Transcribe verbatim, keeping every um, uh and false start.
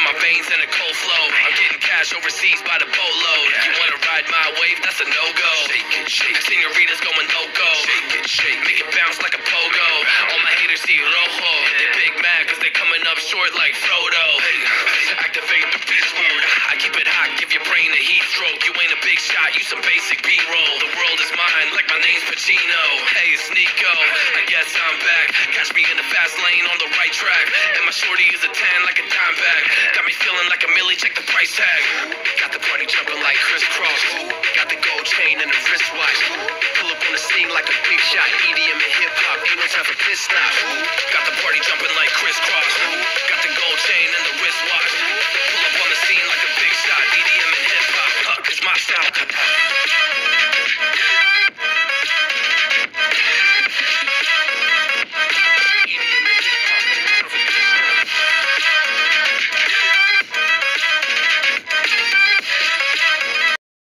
my veins in a cold flow. I'm getting cash overseas by the boatload. You wanna ride my wave? That's a no-go. Shake it, shake it. Senoritas going loco. Shake it, shake it. Make it bounce like a pogo. All my haters see rojo. They big mad cause they coming up short like Frodo. Activate the beast mode. I keep it hot, give your brain a heat stroke. You ain't a big shot, you some basic B-roll. The world is mine like my name's Pacino. Hey, it's Nico, I guess I'm back. Catch me in the fast lane on the right track. And my shorty is a tan like a dime bag. Got me feeling like a millie, check the price tag. Got the party jumping like crisscross. Got the gold chain and the wristwatch. Pull up on the scene like a big shot. E D M and hip hop, ain't no time for piss stop. Got the party jumping like crisscross. Got the gold chain and the wristwatch.